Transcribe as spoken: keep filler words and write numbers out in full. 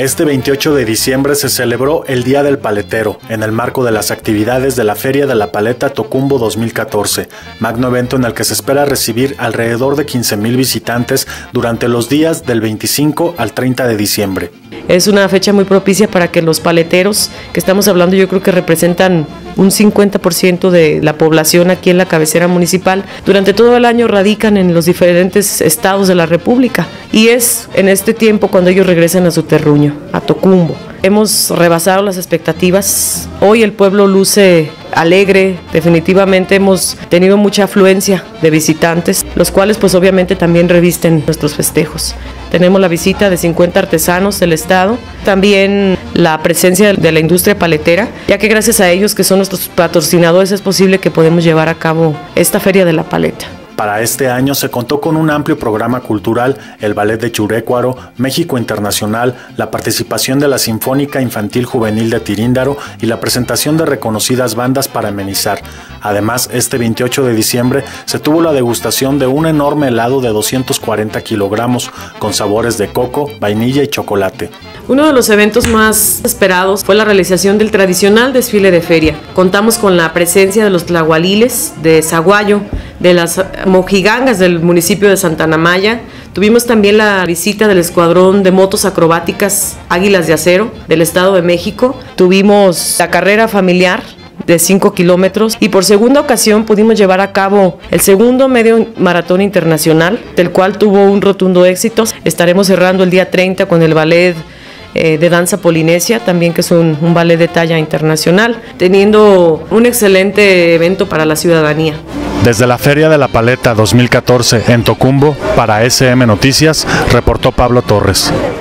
Este veintiocho de diciembre se celebró el Día del Paletero, en el marco de las actividades de la Feria de la Paleta Tocumbo dos mil catorce, magno evento en el que se espera recibir alrededor de quince mil visitantes durante los días del veinticinco al treinta de diciembre. Es una fecha muy propicia para que los paleteros, que estamos hablando, yo creo que representan un cincuenta por ciento de la población aquí en la cabecera municipal, durante todo el año radican en los diferentes estados de la República, y es en este tiempo cuando ellos regresan a su terruño, a Tocumbo. Hemos rebasado las expectativas. Hoy el pueblo luce alegre, definitivamente hemos tenido mucha afluencia de visitantes, los cuales pues obviamente también revisten nuestros festejos. Tenemos la visita de cincuenta artesanos del estado, también la presencia de la industria paletera, ya que gracias a ellos, que son nuestros patrocinadores, es posible que podamos llevar a cabo esta Feria de la Paleta. Para este año se contó con un amplio programa cultural, el Ballet de Churécuaro, México Internacional, la participación de la Sinfónica Infantil Juvenil de Tiríndaro y la presentación de reconocidas bandas para amenizar. Además, este veintiocho de diciembre se tuvo la degustación de un enorme helado de doscientos cuarenta kilogramos con sabores de coco, vainilla y chocolate. Uno de los eventos más esperados fue la realización del tradicional desfile de feria. Contamos con la presencia de los tlahualiles de Zaguayo, de las mojigangas del municipio de Santana Maya. Tuvimos también la visita del escuadrón de motos acrobáticas Águilas de Acero del Estado de México. Tuvimos la carrera familiar de cinco kilómetros y por segunda ocasión pudimos llevar a cabo el segundo medio maratón internacional, del cual tuvo un rotundo éxito. Estaremos cerrando el día treinta con el ballet eh, de danza polinesia, también que es un, un ballet de talla internacional, teniendo un excelente evento para la ciudadanía. Desde la Feria de la Paleta dos mil catorce en Tocumbo, para S M Noticias, reportó Pablo Torres.